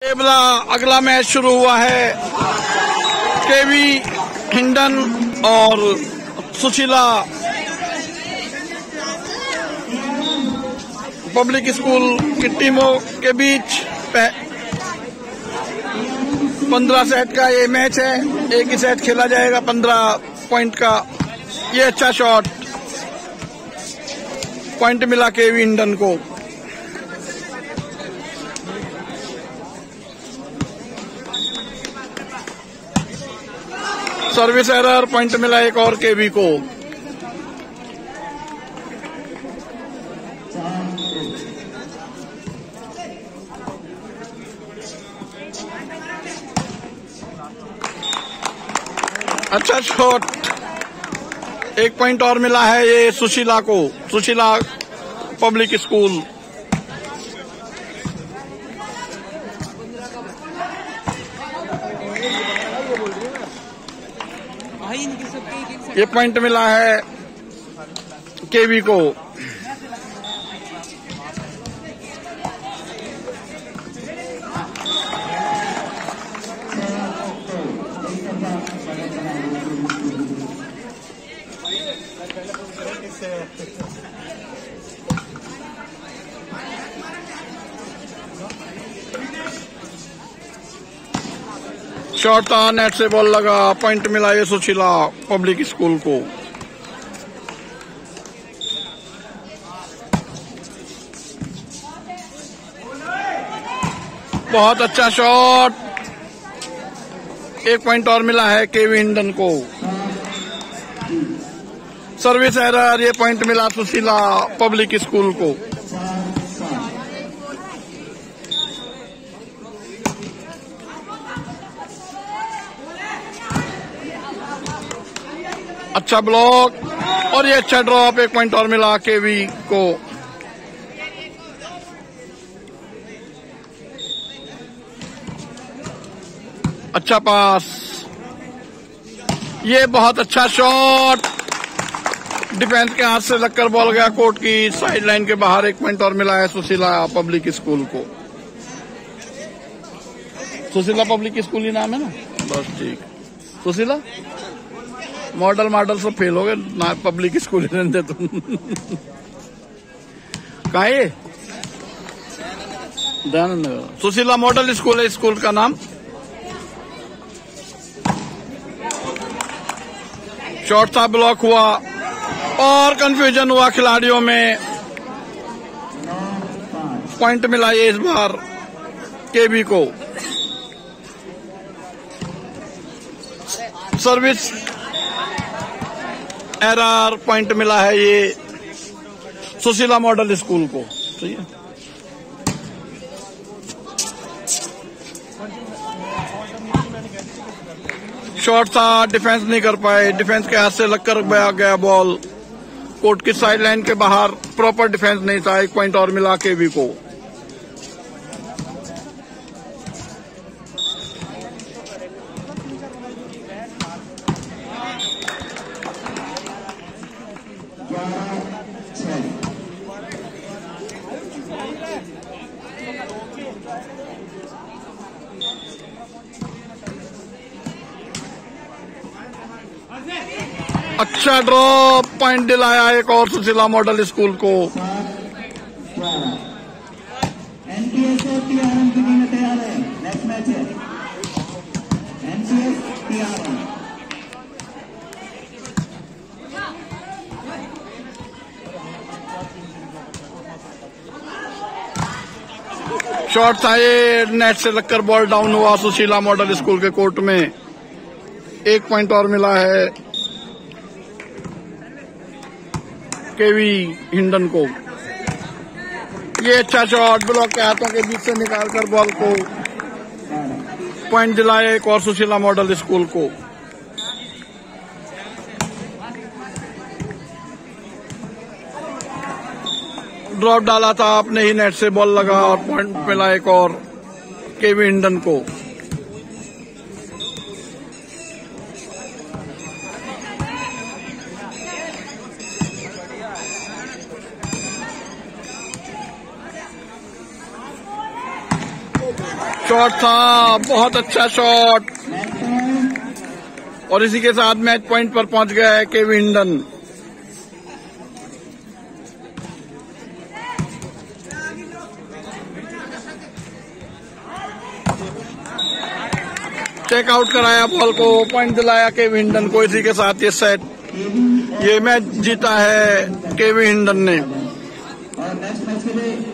अगला मैच शुरू हुआ है केवी हिंडन और सुशीला पब्लिक स्कूल की टीमों के बीच 15 सेट का ये मैच है। एक ही सेट खेला जाएगा 15 पॉइंट का। ये अच्छा शॉट, पॉइंट मिला केवी हिंडन को। सर्विस एरर, पॉइंट मिला एक और केवी को। अच्छा शॉट, एक पॉइंट और मिला है ये सुशीला को, सुशीला पब्लिक स्कूल। ये पॉइंट मिला है केवी को। शॉट था, नेट से बॉल लगा, पॉइंट मिला ये सुशीला पब्लिक स्कूल को। बहुत अच्छा शॉट, एक पॉइंट और मिला है केवी हिंडन को। सर्विस एरर, ये पॉइंट मिला सुशीला पब्लिक स्कूल को। अच्छा ब्लॉक और ये अच्छा ड्रॉप, एक पॉइंट और मिला केवी को। अच्छा पास, ये बहुत अच्छा शॉट, डिफेंस के हाथ से लगकर बॉल गया कोर्ट की साइड लाइन के बाहर। एक पॉइंट और मिला है सुशीला पब्लिक स्कूल को। सुशीला पब्लिक स्कूल ही नाम है ना, बस ठीक। सुशीला मॉडल सब फेल हो गए ना, पब्लिक स्कूल ही रहते तुम। कहा ये दयानंद सुशीला मॉडल स्कूल है स्कूल का नाम। शॉट था, ब्लॉक हुआ और कंफ्यूजन हुआ खिलाड़ियों में। पॉइंट मिला ये इस बार केवी को। सर्विस एरर, पॉइंट मिला है ये सुशीला मॉडल स्कूल को। सही है। शॉट था, डिफेंस नहीं कर पाए, डिफेंस के हाथ से लगकर गया बॉल कोर्ट की साइड लाइन के बाहर। प्रॉपर डिफेंस नहीं था, एक पॉइंट और मिला केवी को। अच्छा ड्रॉप, पॉइंट दिलाया एक और सुशीला मॉडल स्कूल को। शॉट था, ये नेट से लगकर बॉल डाउन हुआ सुशीला मॉडल स्कूल के कोर्ट में। एक पॉइंट और मिला है केवी हिंडन को। ये अच्छा शॉट, ब्लॉक के हाथों के बीच से निकालकर बॉल को पॉइंट दिलाया एक और सुशीला मॉडल स्कूल को। ड्रॉप डाला था, अपने ही नेट से बॉल लगा और पॉइंट मिला एक और केवी हिंडन को। शॉट था, बहुत अच्छा शॉट, और इसी के साथ मैच पॉइंट पर पहुंच गया है केविन हिंडन। टेक आउट कराया बॉल को, पॉइंट दिलाया केविन हिंडन को। इसी के साथ ये मैच जीता है केविन हिंडन ने।